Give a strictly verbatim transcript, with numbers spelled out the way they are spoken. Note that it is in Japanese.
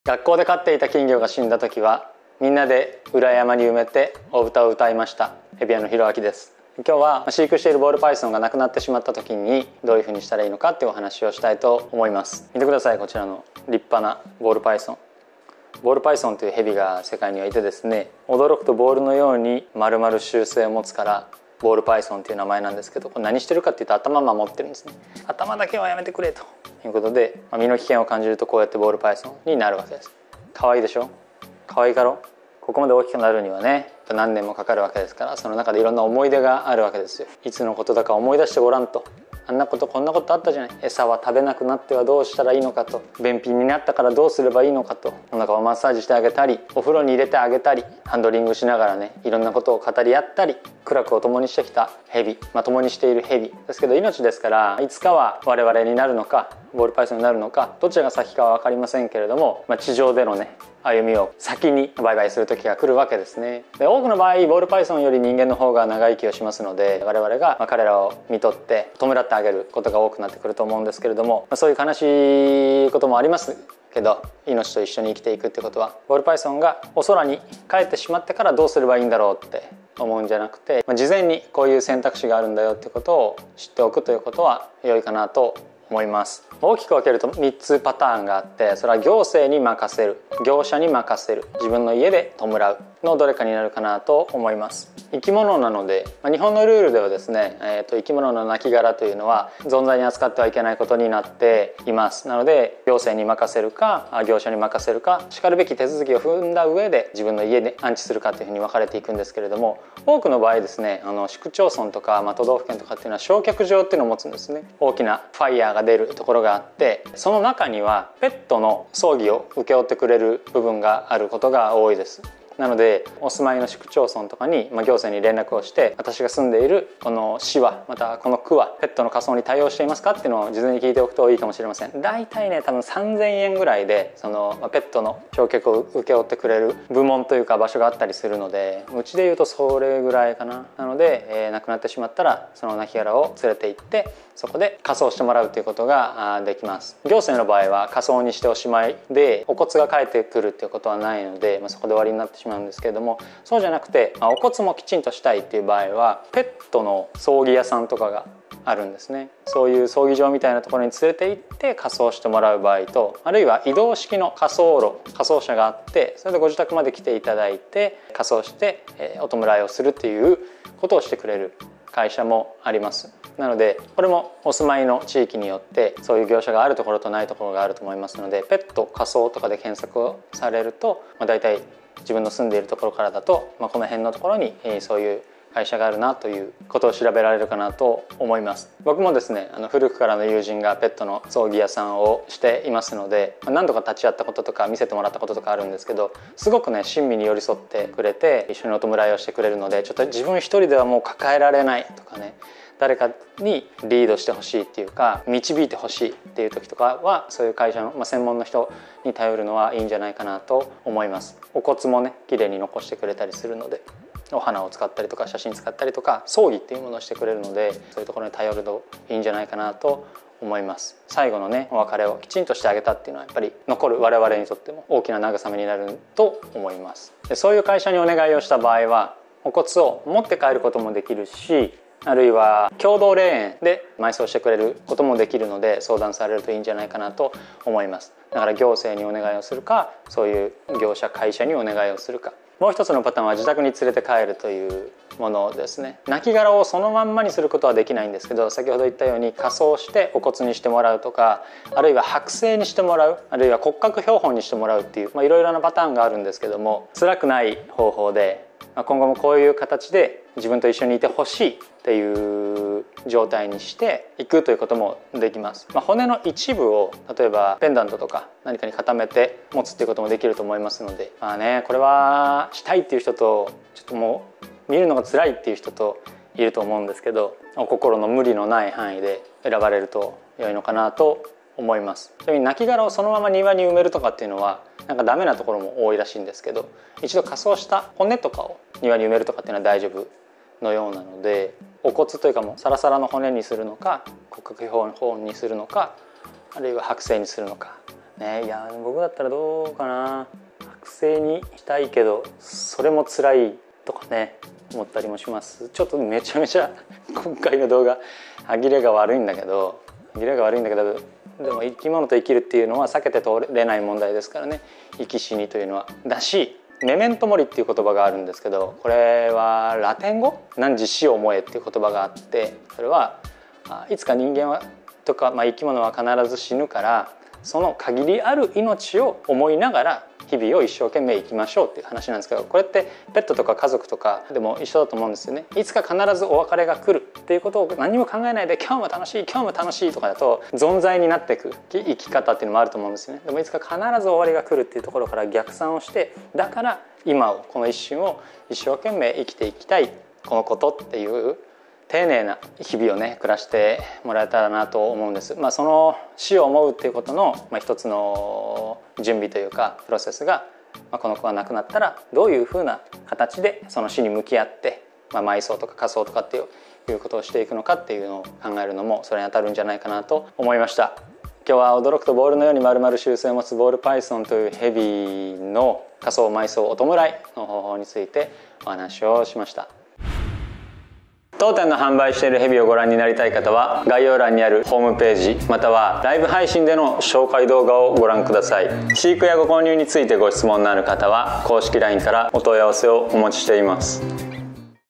学校で飼っていた金魚が死んだ時はみんなで裏山に埋めてお歌を歌いました。ヘビ屋のひろあきです。今日は飼育しているボールパイソンが亡くなってしまった時にどういうふうにしたらいいのかっていうお話をしたいと思います。見てください、こちらの立派なボールパイソン。ボールパイソンというヘビが世界にはいてですね、驚くとボールのように丸々習性を持つからボールパイソンという名前なんですけど、これ何してるかっていうと頭を守ってるんですね。頭だけはやめてくれということで、身の危険を感じるとこうやってボールパイソンになるわけです。可愛いでしょ。可愛いかろ。ここまで大きくなるにはね何年もかかるわけですから、その中でいろんな思い出があるわけですよ。いつのことだか思い出してごらんと。あんなことこんなことあったじゃない。餌は食べなくなってはどうしたらいいのかと、便秘になったからどうすればいいのかと、お腹をマッサージしてあげたり、お風呂に入れてあげたり、ハンドリングしながらねいろんなことを語り合ったり、苦楽を共にしてきたヘビ、まあ、共にしているヘビですけど、命ですからいつかは我々になるのかボールパイソンになるのか、どちらが先かは分かりませんけれども、まあ、地上でのね歩みを先にバイバイする時が来るわけですね。で、多くの場合ボールパイソンより人間の方が長生きをしますので、我々が彼らを見とって弔ってあげることが多くなってくると思うんですけれども、そういう悲しいこともありますけど、命と一緒に生きていくってことは、ボールパイソンがお空に帰ってしまってからどうすればいいんだろうって思うんじゃなくて、事前にこういう選択肢があるんだよってことを知っておくということは良いかなと思います。大きく分けるとみっつパターンがあって、それは行政に任せる、業者に任せる、自分の家で弔うのどれかになるかなと思います。生き物なので、日本のルールではですね、えーと、生き物の亡骸というのは存在に扱ってはいけないことになっています。なので行政に任せるか業者に任せるか、しかるべき手続きを踏んだ上で自分の家で安置するかというふうに分かれていくんですけれども、多くの場合ですね、あの市区町村とか、まあ、都道府県とかっていうのは焼却場っていうのを持つんですね。大きなファイヤーが出るところがあって、その中にはペットの葬儀を請け負ってくれる部分があることが多いです。なのでお住まいの市区町村とかに、まあ、行政に連絡をして、私が住んでいるこの市はまたこの区はペットの火葬に対応していますかっていうのを事前に聞いておくといいかもしれません。だいたいね多分さんぜんえんぐらいでその、まあ、ペットの焼却を請け負ってくれる部門というか場所があったりするので、うちでいうとそれぐらいかな。なので、えー、亡くなってしまったらその亡骸を連れて行ってそこで火葬してもらうということができます。行政の場合は火葬にしておしまいで、お骨が帰ってくるっていうことはないので、まあ、そこで終わりになってしまうんですけれども、そうじゃなくて、まあ、お骨もきちんとしたいっていう場合はペットの葬儀屋さんとかがあるんですね。そういう葬儀場みたいなところに連れて行って火葬してもらう場合と、あるいは移動式の火葬炉、火葬車があって、それでご自宅まで来ていただいて火葬して、えー、お弔いをするっていうことをしてくれる会社もあります。なのでこれもお住まいの地域によってそういう業者があるところとないところがあると思いますので、ペット火葬とかで検索をされると、まあ、大体自分の住んでいるところからだと、まあ、この辺のところに、えー、そういう会社があるなということを調べられるかなと思います。僕もですね、あの古くからの友人がペットの葬儀屋さんをしていますので、何度か立ち会ったこととか見せてもらったこととかあるんですけど、すごくね親身に寄り添ってくれて一緒にお弔いをしてくれるので、ちょっと自分一人ではもう抱えられないとかね、誰かにリードしてほしいっていうか導いてほしいっていう時とかは、そういう会社の、まあ、専門の人に頼るのはいいんじゃないかなと思います。お骨もね綺麗に残してくれたりするので、お花を使ったりとか写真使ったりとか葬儀っていうものをしてくれるので、そういうところに頼るといいんじゃないかなと思います。最後のねお別れをきちんとしてあげたっていうのはやっぱり残る我々にとっても大きな慰めになると思います。で、そういう会社にお願いをした場合はお骨を持って帰ることもできるし、あるいは共同霊園で埋葬してくれることもできるので、相談されるといいんじゃないかなと思います。だから行政にお願いをするか、そういう業者会社にお願いをするか。もう一つのパターンは自宅に連れて帰るというものですね。亡骸をそのまんまにすることはできないんですけど、先ほど言ったように火葬してお骨にしてもらうとか、あるいは剥製にしてもらう、あるいは骨格標本にしてもらうっていう、まあ、いろいろなパターンがあるんですけども、辛くない方法で今後もこういう形で自分と一緒にいてほしいっていう状態にしていくということもできます。まあ、骨の一部を例えばペンダントとか何かに固めて持つっていうこともできると思いますので、まあね、これはしたいっていう人とちょっともう見るのが辛いっていう人といると思うんですけど、お心の無理のない範囲で選ばれると良いのかなと思います。ちなみに亡骸をそのまま庭に埋めるとかっていうのはなんかダメなところも多いらしいんですけど、一度火葬した骨とかを庭に埋めるとかっていうのは大丈夫のようなので、お骨というかもうサラサラの骨にするのか骨格標本にするのか、あるいは剥製にするのか、 ね。いや僕だったらどうかな、剥製にしたいけどそれも辛いとかね思ったりもします。ちょっとめちゃめちゃ今回の動画歯切れが悪いんだけど歯切れが悪いんだけどでも生き物と生きるっていうのは避けて通れない問題ですからね、生き死にというのは。だしメメントモリっていう言葉があるんですけど、これはラテン語汝死を思えっていう言葉があって、それはいつか人間はとか、まあ、生き物は必ず死ぬから、その限りある命を思いながら日々を一生懸命生きましょうっていう話なんですけど、これってペットとか家族とかでも一緒だと思うんですよね。いつか必ずお別れが来るっていうことを何も考えないで今日も楽しい今日も楽しいとかだと存在になっていく生き方っていうのもあると思うんですよね。でもいつか必ず終わりが来るっていうところから逆算をして、だから今をこの一瞬を一生懸命生きていきたいこのことっていう丁寧な日々をね暮らしてもらえたらなと思うんです。まあ、その死を思うっていうことの、まあ、一つの準備というかプロセスが、まあ、この子が亡くなったらどういうふうな形でその死に向き合って、まあ、埋葬とか火葬とかっていういうことをしていくのかっていうのを考えるのもそれに当たるんじゃないかなと思いました。今日は驚くとボールのように丸々習性を持つボールパイソンというヘビの火葬埋葬お弔いの方法についてお話をしました。当店の販売しているヘビをご覧になりたい方は概要欄にあるホームページまたはライブ配信での紹介動画をご覧ください。飼育やご購入についてご質問のある方は公式 ライン からお問い合わせをお待ちしています。